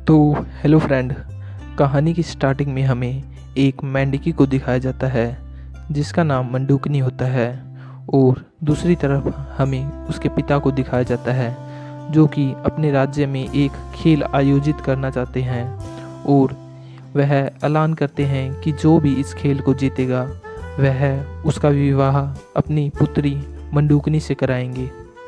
तो hello friend, कहानी की स्टार्टिंग में हमें एक मेंढकी को दिखाया जाता है जिसका नाम मंडूकनी होता है। और दूसरी तरफ हमें उसके पिता को दिखाया जाता है जो कि अपने राज्य में एक खेल आयोजित करना चाहते हैं और वह ऐलान करते हैं कि जो भी इस खेल को जीतेगा वह उसका विवाह अपनी पुत्री मंडूकनी से कराएंगे।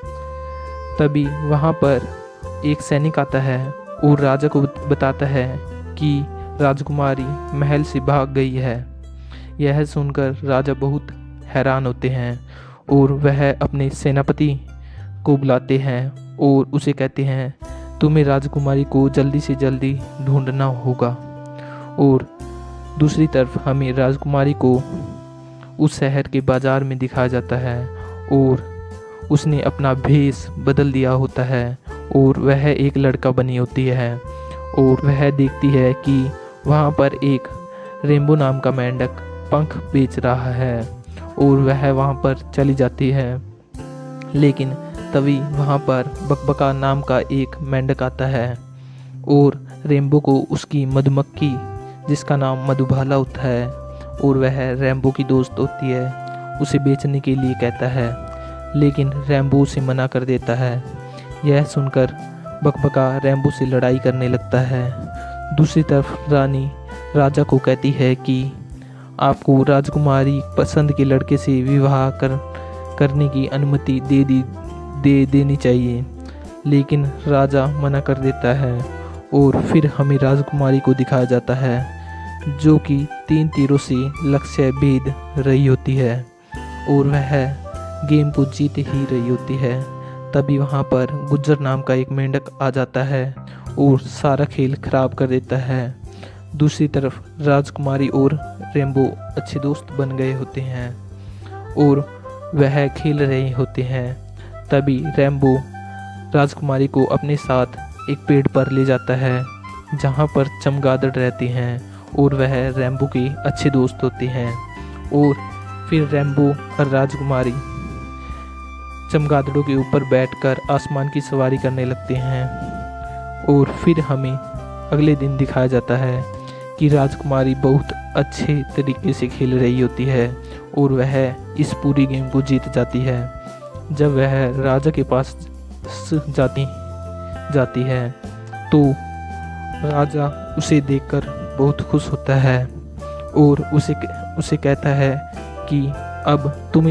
तभी वहाँ पर एक सैनिक आता है और राजा को बताता है कि राजकुमारी महल से भाग गई है। यह सुनकर राजा बहुत हैरान होते हैं और वह अपने सेनापति को बुलाते हैं और उसे कहते हैं तुम्हें राजकुमारी को जल्दी से जल्दी ढूंढना होगा। और दूसरी तरफ हमें राजकुमारी को उस शहर के बाजार में दिखाया जाता है और उसने अपना भेष बदल दिया होता है और वह एक लड़का बनी होती है और वह देखती है कि वहाँ पर एक रेनबो नाम का मेंढक पंख बेच रहा है और वह वहाँ पर चली जाती है। लेकिन तभी वहाँ पर बकबका नाम का एक मेंढक आता है और रेनबो को उसकी मधुमक्खी जिसका नाम मधुबाला होता है और वह रेनबो की दोस्त होती है उसे बेचने के लिए कहता है, लेकिन रेनबो उसे मना कर देता है। यह सुनकर बकबका रेनबो से लड़ाई करने लगता है। दूसरी तरफ रानी राजा को कहती है कि आपको राजकुमारी पसंद के लड़के से विवाह करने की अनुमति दे देनी चाहिए, लेकिन राजा मना कर देता है। और फिर हमें राजकुमारी को दिखाया जाता है जो कि 3 तीरों से लक्ष्य भेद रही होती है और वह गेम को जीत ही रही होती है। तभी वहाँ पर गुज्जर नाम का एक मेंढक आ जाता है और सारा खेल खराब कर देता है। दूसरी तरफ राजकुमारी और रेनबो अच्छे दोस्त बन गए होते हैं और वह खेल रहे होते हैं। तभी रेनबो राजकुमारी को अपने साथ एक पेड़ पर ले जाता है जहाँ पर चमगादड़ रहती हैं और वह रेनबो की अच्छे दोस्त होते हैं। और फिर रेनबो और राजकुमारी चमगादड़ों के ऊपर बैठकर आसमान की सवारी करने लगते हैं। और फिर हमें अगले दिन दिखाया जाता है कि राजकुमारी बहुत अच्छे तरीके से खेल रही होती है और वह इस पूरी गेम को जीत जाती है। जब वह राजा के पास जाती है तो राजा उसे देखकर बहुत खुश होता है और उसे कहता है कि अब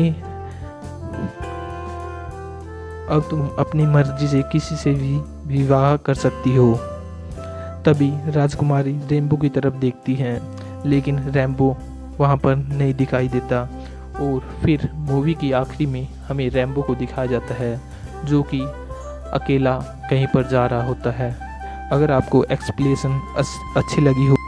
तुम अपनी मर्जी से किसी से भी विवाह कर सकती हो। तभी राजकुमारी रेनबो की तरफ देखती है लेकिन रेनबो वहाँ पर नहीं दिखाई देता। और फिर मूवी की आखिरी में हमें रेनबो को दिखाया जाता है जो कि अकेला कहीं पर जा रहा होता है। अगर आपको एक्सप्लेनेशन अच्छी लगी हो